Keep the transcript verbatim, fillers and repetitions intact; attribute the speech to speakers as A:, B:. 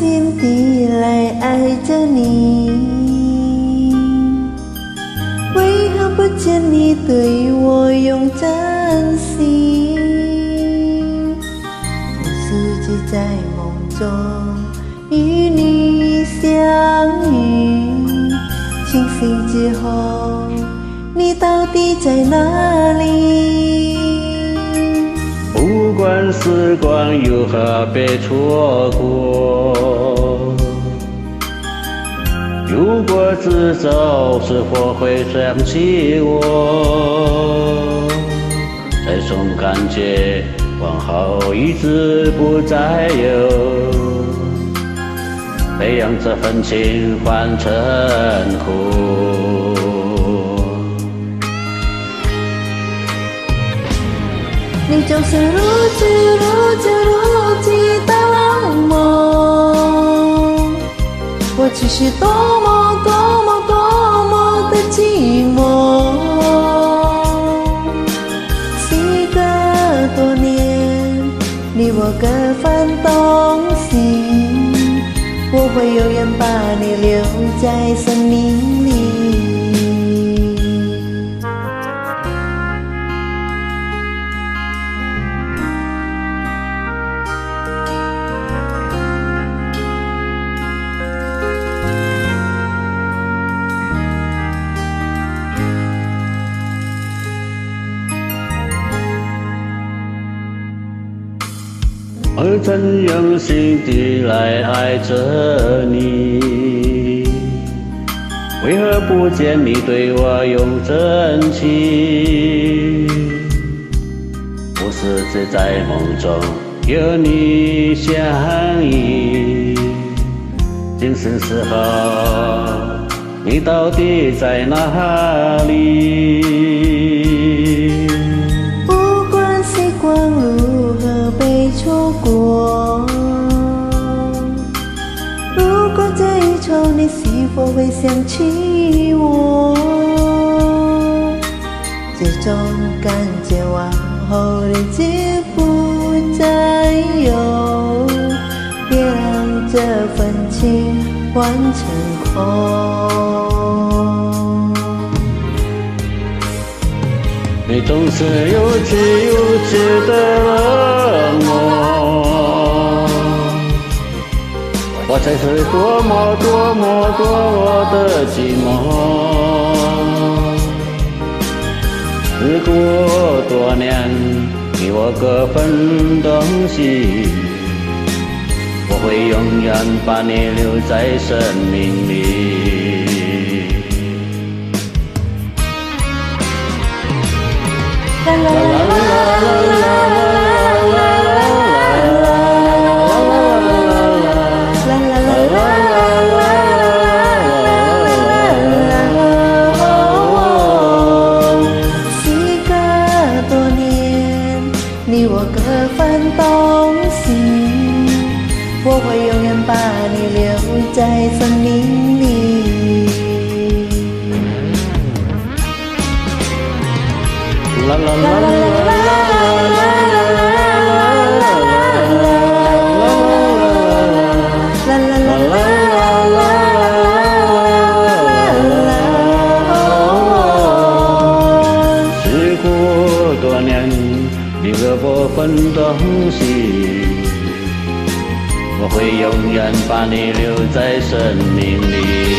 A: 心地来爱着你，为何不见你对我用真心？无数次在梦中与你相遇，清醒之后，你到底在哪里？
B: 不管时光如何被错过，如果知道是否会想起我？这种感觉往后一直不再有，别让这份情换成苦。
A: 你总是如此如此如此的冷漠，我只是多么多么多么的寂寞。时隔多年，你我各分东西，我会永远把你留在生命里。
B: 而怎用心地来爱着你？为何不见你对我用真情？不是只在梦中有你相依，精神时候你到底在哪里？
A: 不管时光如何被错过，如果这一周你是否会想起我？这种感觉往后日子不再有，别让这份情换成空。
B: 你总是如此如此的冷漠，我才是多么多么多么的寂寞。时过多年，你我各分东西，我会永远把你留在生命里。
A: 啦啦啦啦啦啦你我各分东西，我会永远把你留在生命里。
B: 啦啦啦啦啦时过多年，你和我分东西，我会永远把你留在生命里。